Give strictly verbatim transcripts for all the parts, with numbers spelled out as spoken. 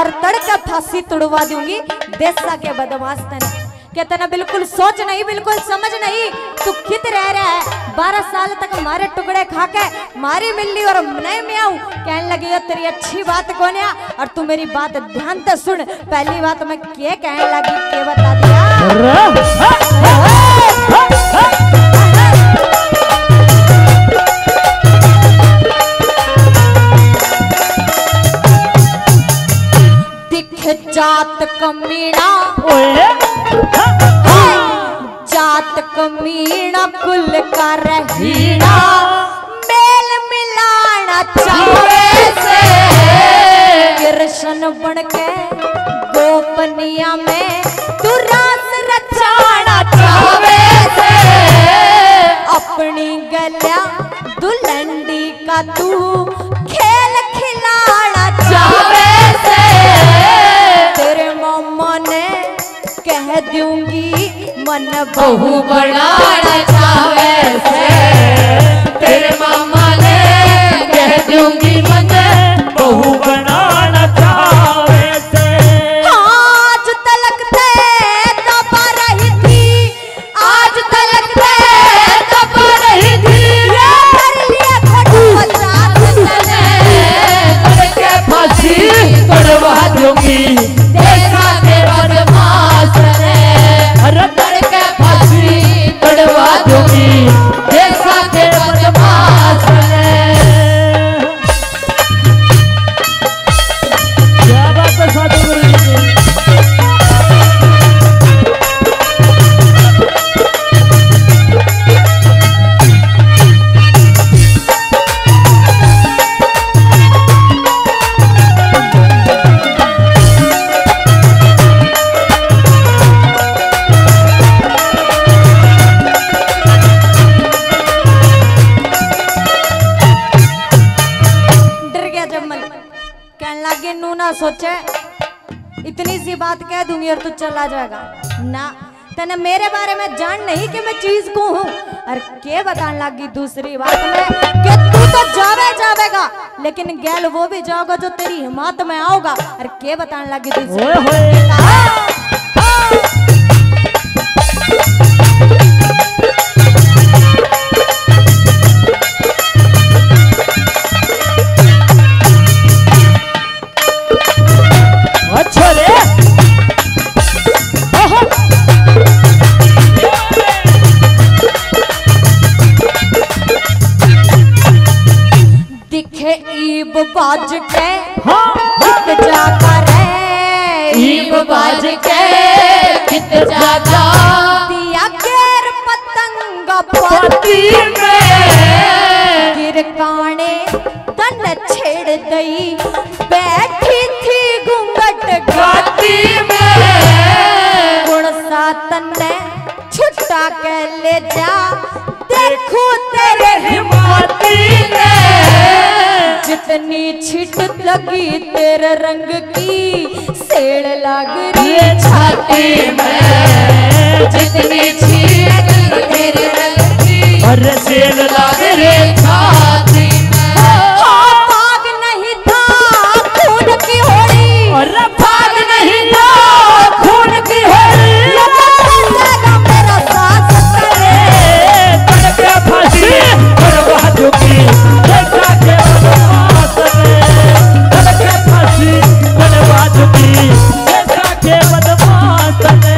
और तड़का फांसी तुड़वा दूंगी देसा के बदमाश तने। कहता ना बिल्कुल सोच नहीं, बिल्कुल समझ नहीं, तू कित रह रहा है। बारह साल तक हमारे टुकड़े खा के मारी मिली और नहीं मैं आऊं। कहने लगी तेरी अच्छी बात कौन है, और तू मेरी बात ध्यान से सुन। पहली बात मैं क्या कहने लगी के बता दिया। दिख जात कमीना जात कमीना कुल का रहीना, मेल मिलाना चाहे से कृष्ण बन के गोपनिया में तू रास रचाना चाहे से। अपनी गलिया दुल्हंडी का तू खेल खिलाना चाहे से। तेरे मामा ने कह दूंगी मन बहू बनाना चाहे से। तेरे मामा ने कह दूंगी मन बहू बनाना चाहे से। आज तलक ते दबा रही थी, आज तलक ते दबा रही थी, कर लिया खटपटा तने तड़के फांसी तुड़वा दूंगी देसा के बदमाश ने। अरे तड़के फांसी तुड़वा दूंगी देसा के बदमाश ने। क्या बात है साधु गुरु जी की। सोचे इतनी सी बात कह दूंगी और तू चला जाएगा ना। तने मेरे बारे में जान नहीं कि मैं चीज को हूँ। और के बताने लगी दूसरी बात में कि तू तो जावे जावेगा लेकिन गैल वो भी जाओगा जो तेरी हिम्मत में आओगा। और के बताने लगी दूसरी ईब बाज के कित जागा रे, ईब बाज के कित जागा दिया केर पतंग पति में गिर काने तन छेड़ दई बैठी थी घूंघट घाटी में। गुण सा तन्ने छुट्टा के ले जा देखो तेरे हिम्मती में। जितनी छिट लगी तेरे रंग की सेड़ लग रही छाती में। जितनी छिट लगी तेरे रंग की और सेड़ लग रही छाती में। भाग नहीं था खून की होड़ी, और भाग नहीं था खून की होड़ी। मेरा साथ करे तड़के फांसी तुड़वा दूंगी देसा के बदमाश ने। तड़के फांसी तुड़वा दूंगी देसा के बदमाश ने।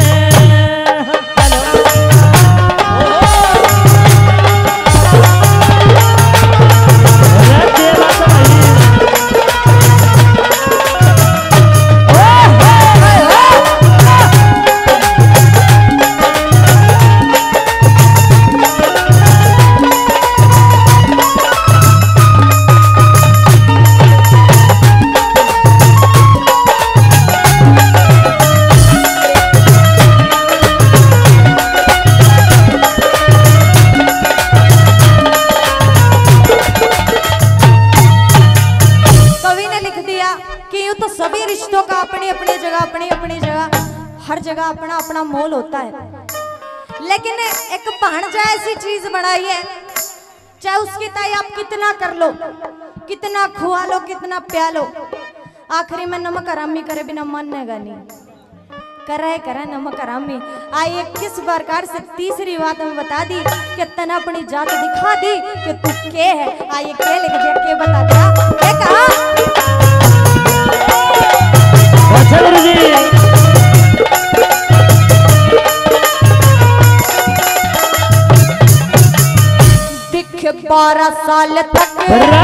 हर जगह अपना अपना मोल होता है, लेकिन एक भांजा ऐसी चीज बनाई है, चाहे उसकी ताई आप कितना कर लो, कितना खुआ लो, कितना प्या लो, आखिरी में नमक हरामी करे बिना मानेगा नहीं। करे करे नमक हरामी। आइए किस प्रकार से तीसरी बात में बता दी कि तना अपनी जात दिखा दी कि तू के है। आइए के लिख दे के बता दिया ये कहा अच्छा गुरु जी। दिख बारह साल तक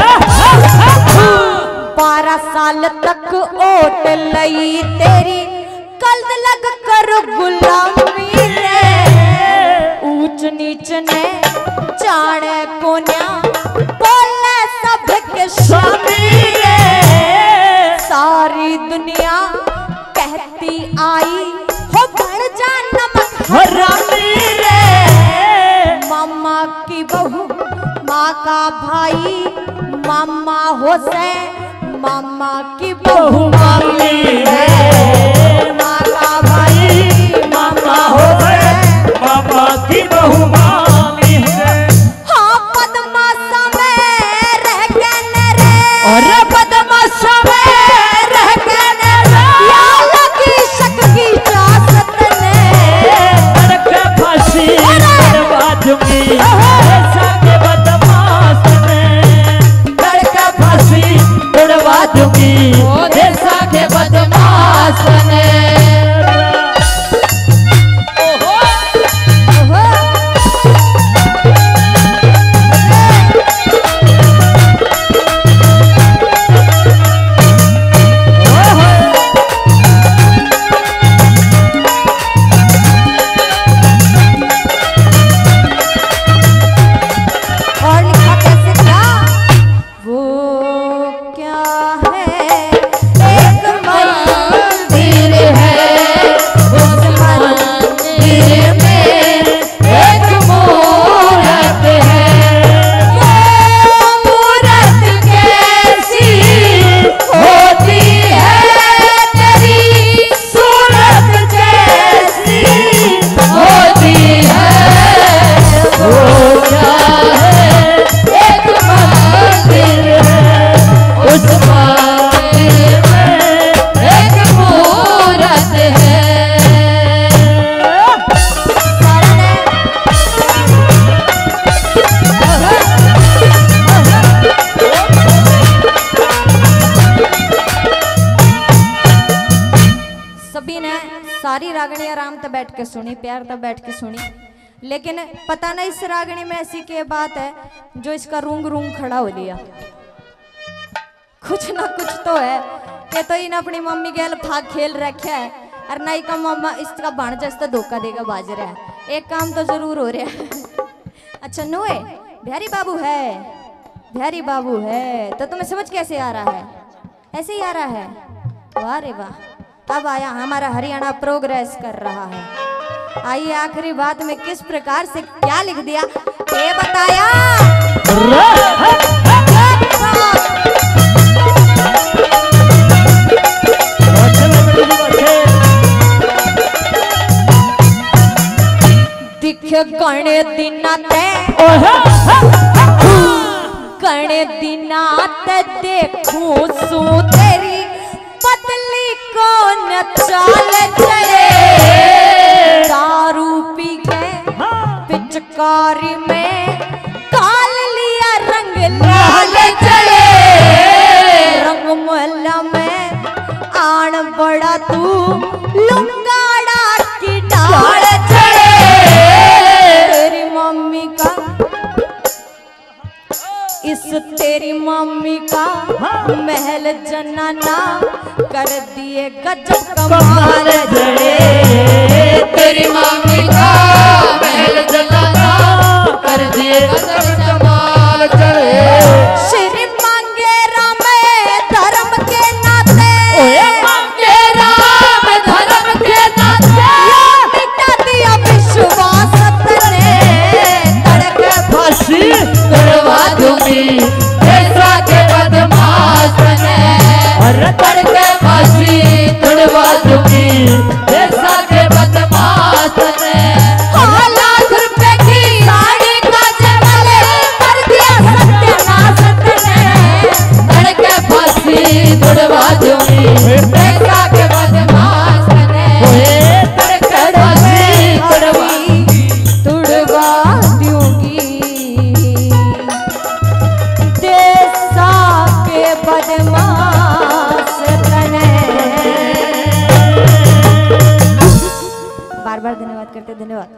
बारह साल तक ओट लई तेरी कल लग कर गुलामी रे ऊंच नीच ने जाने कोन्या बोले सब के शामी रे सारी दुनिया कहती आई हो बढ़ जा नमक हरामी रे मामा की बहू माँ का भाई मामा हो से मामा की बहू मामी है माँ का भाई मामा हो से मामा की बहू मामी है। हाँ बदमाशा में रह गए रे और बदमाशा में रह गए रे या लगी शक की चाहत ने तड़के फांसी करवा दूंगी ऐसा के बदमाश ने तड़के फांसी उड़वा दूंगी ऐसा के बदमाश ने। ओहो और लिखा कैसे क्या वो क्या है एक मंदिर है उस मंदिर में एक मूरत है वो मूरत कैसी होती है तेरी सूरत जैसी होती है वो क्या है एक मंदिर है उस मंदिर में एक मूरत है। सभी ने सारी रागनी आराम से बैठ के सुनी प्यार से बैठ के सुनी लेकिन पता नहीं इस रागनी में ऐसी क्या बात है जो इसका रूंग रूंग खड़ा हो लिया। कुछ ना कुछ तो है ये तो इन अपनी मम्मी के फाग खेल रखा है और नहीं का मामा इसका भाणजा इसका धोखा देगा बाज रहा है। एक काम तो जरूर हो रहा है। अच्छा नुए बिहारी बाबू है बिहारी बाबू है तो तुम्हें समझ कैसे आ रहा है? ऐसे ही आ रहा है। वाह रे वाह अब आया हमारा हरियाणा प्रोग्रेस कर रहा है। आइए आखिरी बात में किस प्रकार से क्या लिख दिया ये बताया। दिख गणे दिनाते गणे दिनाते देखूं सू तेरी पतली कौन चाल चले दारू पी के पिचकारी में काल लिया रंग लाल चले रंग मोहल्ला में आन बड़ा तू लुंगाड़ा की डाल चले तेरी मम्मी का इस तेरी मम्मी का महल जनाना कर दिए गजब कमाल जड़े तेरी मम्मी का महल जलाना कर दिए गजब कमाल चढ़े। श्री मांगे राम धर्म के नाते मांगे राम धर्म के नाते मिटा दिया विश्वास ने तड़के फांसी करवा दूंगी ऐसा के बदमाश ने और तड़के फांसी करवा दूंगी ऐसा के बदमाश ने। करते हैं। धन्यवाद।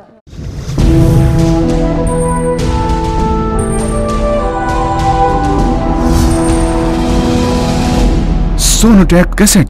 सोनोटेक कैसेट।